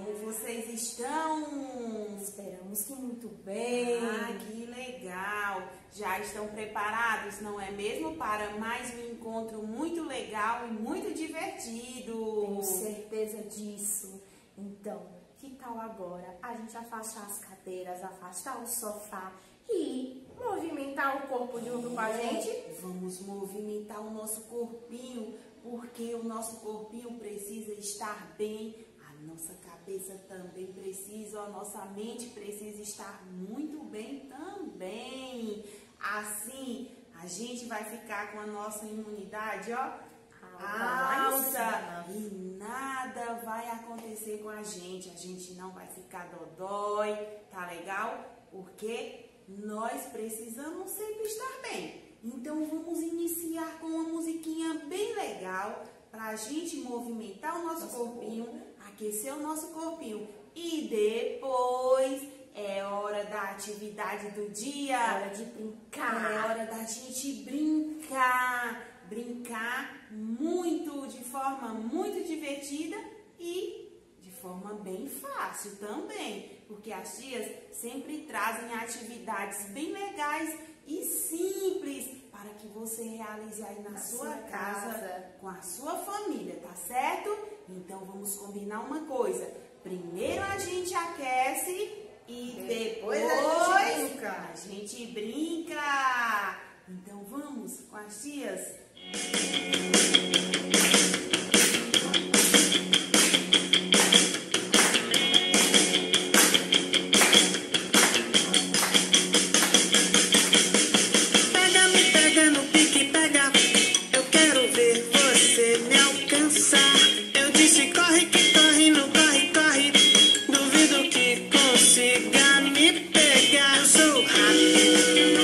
Como vocês estão? Esperamos que muito bem. Ah, que legal! Já estão preparados, não é mesmo? Para mais um encontro muito legal e muito divertido. Tenho certeza disso. Então, que tal agora a gente afastar as cadeiras, afastar o sofá e movimentar o corpo junto com a gente? Vamos movimentar o nosso corpinho, porque o nosso corpinho precisa estar bem. A nossa cabeça também precisa, a nossa mente precisa estar muito bem também. Assim, a gente vai ficar com a nossa imunidade, ó, alta e nada vai acontecer com a gente não vai ficar dodói, tá legal? Porque nós precisamos sempre estar bem. Então vamos iniciar com uma musiquinha bem legal pra gente movimentar o nosso corpinho, aquecer o nosso corpinho e depois é hora da atividade do dia. É hora de brincar. É hora da gente brincar. Brincar muito, de forma muito divertida e de forma bem fácil também. Porque as tias sempre trazem atividades bem legais e simples para que você realize aí na sua casa, com a sua família, tá certo? Então vamos combinar uma coisa. Primeiro a gente aquece e depois a gente brinca. Então vamos com as tias? Pega no pique, pega. Eu quero ver você me alcançar. Eu disse corre que corre, não corre, corre. Duvido que consiga me pegar. Eu sou rápido.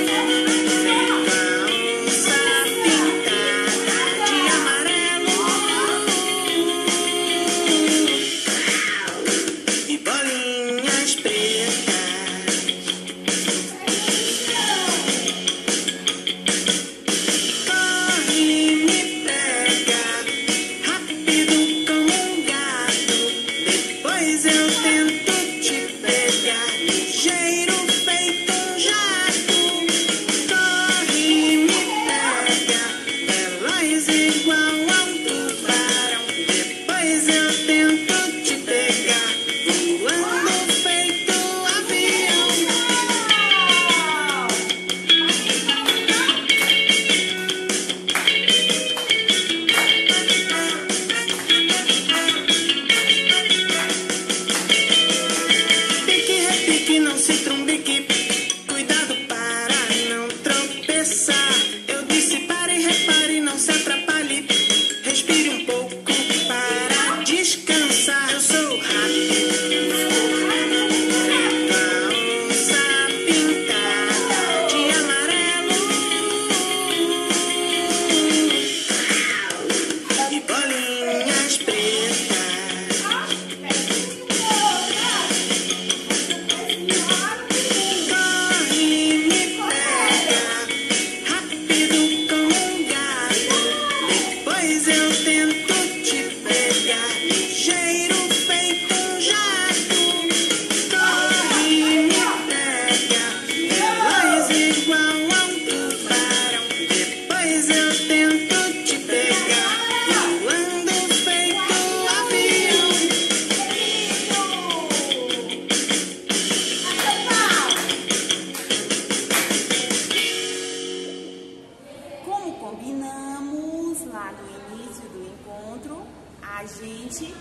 A gente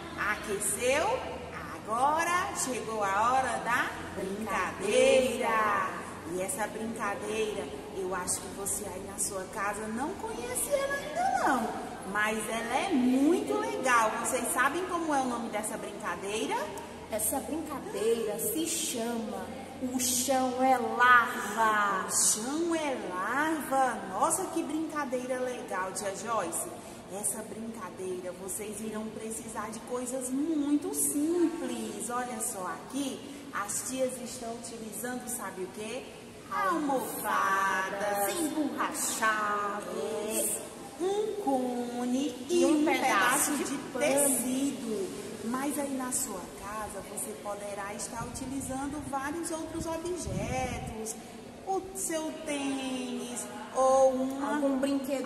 aqueceu, agora chegou a hora da brincadeira. E essa brincadeira, eu acho que você aí na sua casa não conhece ela ainda não, mas ela é muito legal. Vocês sabem como é o nome dessa brincadeira? Essa brincadeira se chama O Chão é Larva. O chão é larva? Nossa, que brincadeira legal, tia Joyce. Essa brincadeira, vocês irão precisar de coisas muito simples. Olha só aqui, as tias estão utilizando, sabe o quê? Almofadas, emborrachados, um cone e um pedaço de tecido. Mas aí na sua casa você poderá estar utilizando vários outros objetos, o seu tênis, ou algum brinquedo,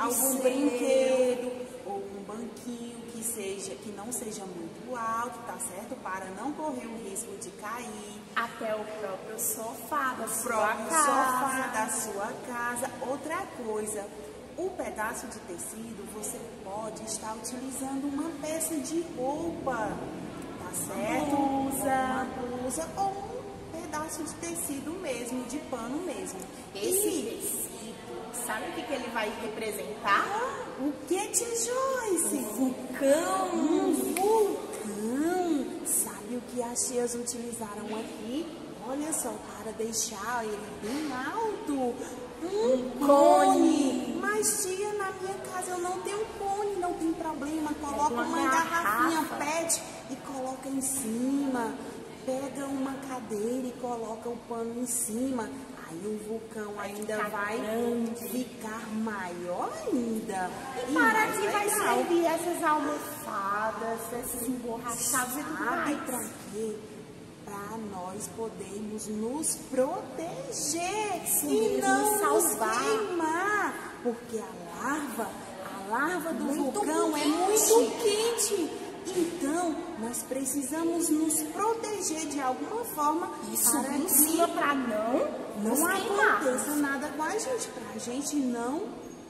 ou um banquinho que não seja muito alto, tá certo? Para não correr o risco de cair. Até o próprio sofá da sua casa. Outra coisa, o pedaço de tecido você pode estar utilizando uma peça de roupa, tá certo? Uma blusa ou um pedaço de tecido mesmo, de pano mesmo. Esse tecido, sabe o que ele vai representar? O que, tia Joyce? Um vulcão. Um vulcão. Sabe o que as tias utilizaram aqui? Olha só, para deixar ele bem alto. Um cone. Mas, tia, na minha casa eu não tenho cone, não tem problema. Coloca uma garrafinha PET e coloca em cima. Pega uma cadeira e coloca o pano em cima. Aí o vulcão ainda vai ficar maior ainda. E para que vai servir essas almofadas, esses emborrachados e tudo mais? Sabe pra quê? Para nós podermos nos proteger e não nos queimar. Porque a larva do vulcão é muito quente. Então, nós precisamos nos proteger de alguma forma para não aconteça nada com a gente, para a gente não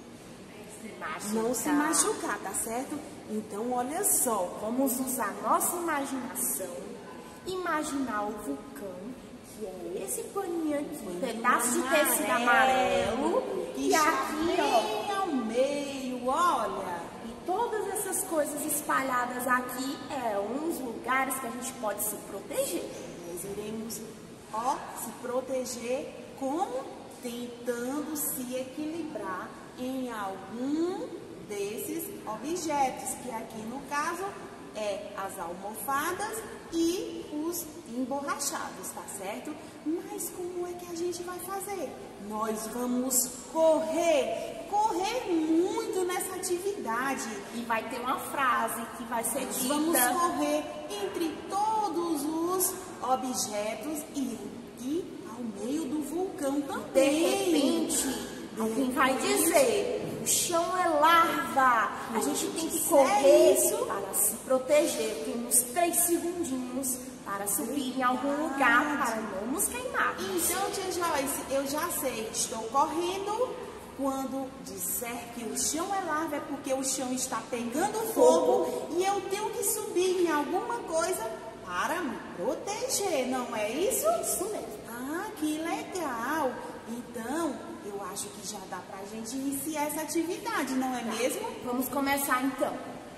se machucar, tá certo? Então, olha só, vamos usar nossa imaginação, imaginar o vulcão, que é esse paninho aqui, pedaço de tecido amarelo, e aqui, ó, ao meio, olha. Todas essas coisas espalhadas aqui é uns lugares que a gente pode se proteger. Nós iremos, se proteger como? Tentando se equilibrar em algum desses objetos, que aqui no caso é as almofadas e os emborrachados, tá certo? Mas como é que a gente vai fazer? Nós vamos correr muito nessa atividade. E vai ter uma frase que vai ser dita. Vamos correr entre todos os objetos e ao meio do vulcão também. De repente, alguém vai dizer: o chão é larva. A gente tem que correr para se proteger. Temos 3 segundinhos para subir em algum lugar para não nos queimar. Então, tia Joyce, eu já sei. Estou correndo. Quando disser que o chão é larva, é porque o chão está pegando fogo e eu tenho que subir em alguma coisa para me proteger, não é isso? Isso mesmo. Ah, que legal! Então, eu acho que já dá pra gente iniciar essa atividade, não é mesmo? Vamos começar então.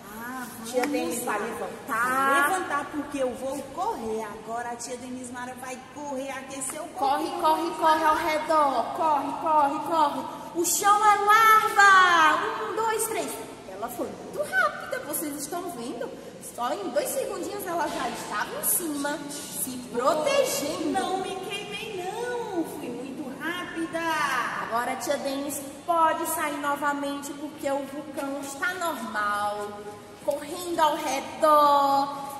Tia Denise vai levantar porque eu vou correr. Agora a tia Denise Mara vai correr, aquecer o corpo. Corre ao redor. Corre. O chão é larva. 1, 2, 3. Ela foi muito rápida, vocês estão vendo? Só em 2 segundinhos ela já estava em cima, se protegendo. Não me queimei não, fui muito rápida. Agora a tia Denise pode sair novamente porque o vulcão está normal. Correndo ao redor,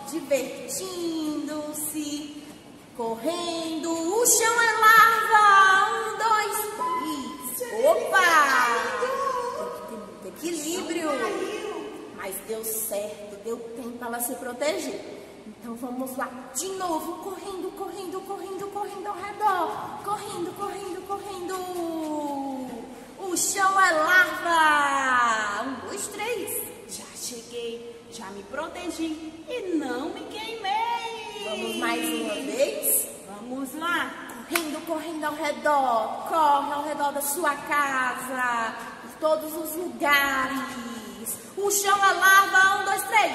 divertindo-se, correndo, o chão é larva, 1, 2, 3, opa! Tem que ter muito equilíbrio, mas deu certo, deu tempo para ela se proteger. Então vamos lá, de novo, correndo ao redor, correndo, o chão é larva, 1, 2, 3. Cheguei, já me protegi e não me queimei. Vamos mais uma vez? Vamos lá. Correndo ao redor. Corre ao redor da sua casa, por todos os lugares. O chão é larva, 1, 2, 3.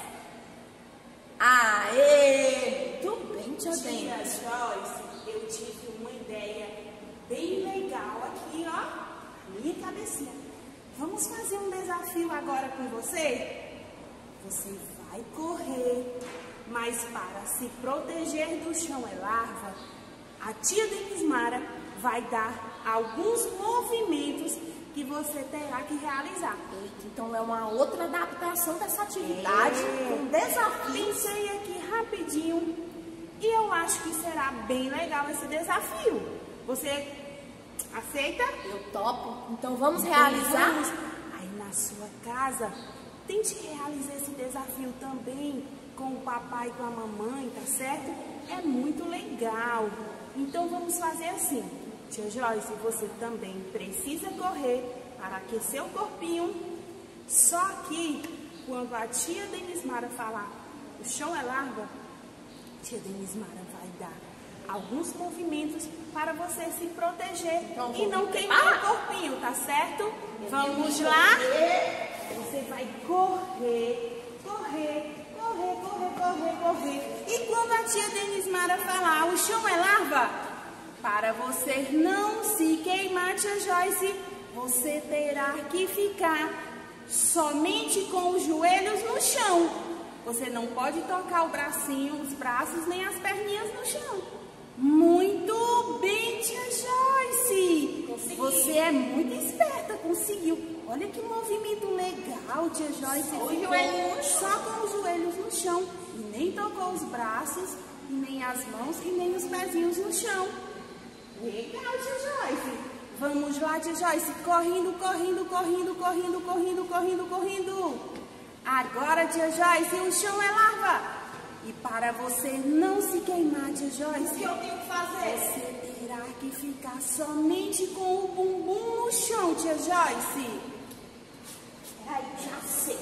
Aê! Muito bem, tia Denise. Joyce, eu tive uma ideia bem legal aqui, ó, na minha cabecinha. Vamos fazer um desafio agora com você? Você vai correr, mas para se proteger do chão é larva, a tia Denise Mara vai dar alguns movimentos que você terá que realizar. Eita, então é uma outra adaptação dessa atividade, um desafio. Pensei aqui rapidinho e eu acho que será bem legal esse desafio. Você aceita? Eu topo. Então vamos realizar? Vamos. Aí na sua casa, tente realizar esse desafio também com o papai e com a mamãe, tá certo? É muito legal. Então vamos fazer assim. Tia Joyce, você também precisa correr para aquecer o corpinho. Só que quando a tia Denismara falar o chão é larva, tia Denismara vai dar alguns movimentos para você se proteger então, e não queimar o corpinho, tá certo? Vamos lá? Você vai correr, correr, correr, correr, correr, correr. E quando a tia Denismara falar o chão é larva, para você não se queimar, tia Joyce, você terá que ficar somente com os joelhos no chão. Você não pode tocar o bracinho, os braços, nem as perninhas no chão. Muito bem, tia Joyce. Consegui. Você é muito esperta, conseguiu. Olha que movimento legal, tia Joyce. Só com os joelhos no chão. E nem tocou os braços, e nem as mãos, e nem os pezinhos no chão. Legal, tia Joyce. Vamos lá, tia Joyce. Correndo, correndo, correndo, correndo, correndo, correndo, correndo. Agora, tia Joyce, o chão é larva. E para você não se queimar, tia Joyce, o que eu tenho que fazer? Você terá que ficar somente com o bumbum no chão, tia Joyce. Ai, já sei.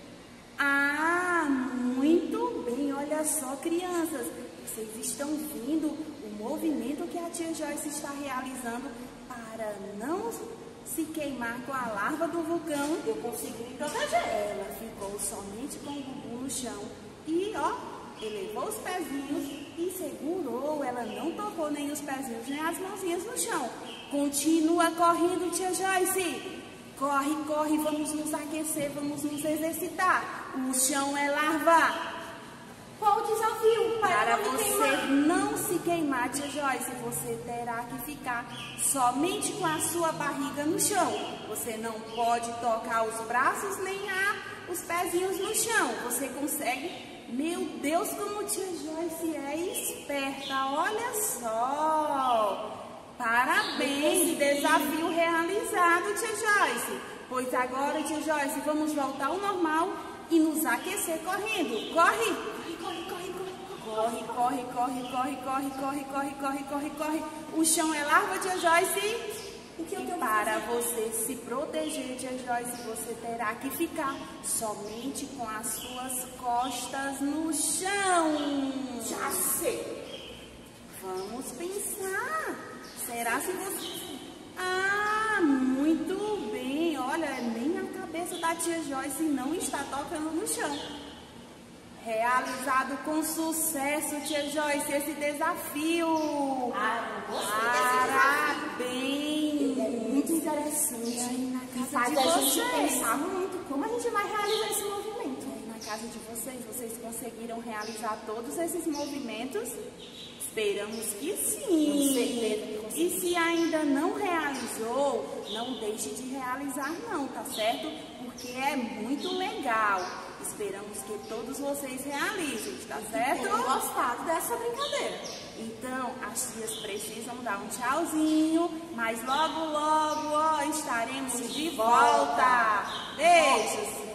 Ah, muito bem. Olha só, crianças. Vocês estão vendo o movimento que a tia Joyce está realizando para não se queimar com a larva do vulcão. Eu consigo me proteger. Ela ficou somente com o bumbum no chão e, ó, elevou os pezinhos e segurou. Ela não tocou nem os pezinhos nem as mãozinhas no chão. Continua correndo, tia Joyce. Corre, corre, vamos nos aquecer, vamos nos exercitar. O chão é larva. Qual o desafio? Para você não se queimar, tia Joyce, você terá que ficar somente com a sua barriga no chão. Você não pode tocar os braços nem os pezinhos no chão. Você consegue? Meu Deus, como tia Joyce é esperta. Olha só. Parabéns, desafio realizado, tia Joyce. Pois agora, tia Joyce, vamos voltar ao normal e nos aquecer correndo. Corre! Corre, corre, corre, corre, corre, corre, corre, corre, corre, corre. O chão é larva, tia Joyce. O que eu tenho Para você se proteger, tia Joyce, você terá que ficar somente com as suas costas no chão. Já sei. Vamos pensar. Será se você... Ah, muito bem. Olha, nem a cabeça da tia Joyce não está tocando no chão. Realizado com sucesso, tia Joyce, esse desafio. Parabéns. É muito interessante. Aí na casa faz de a gente vocês. pensar muito como a gente vai realizar esse movimento. Aí na casa de vocês conseguiram realizar todos esses movimentos? Esperamos que sim. Com certeza. E se ainda não realizou, não deixe de realizar não, tá certo? Porque é muito legal. Esperamos que todos vocês realizem, tá certo? Tenho gostado dessa brincadeira. Então, as tias precisam dar um tchauzinho, mas logo, logo, ó, estaremos de volta. Beijos!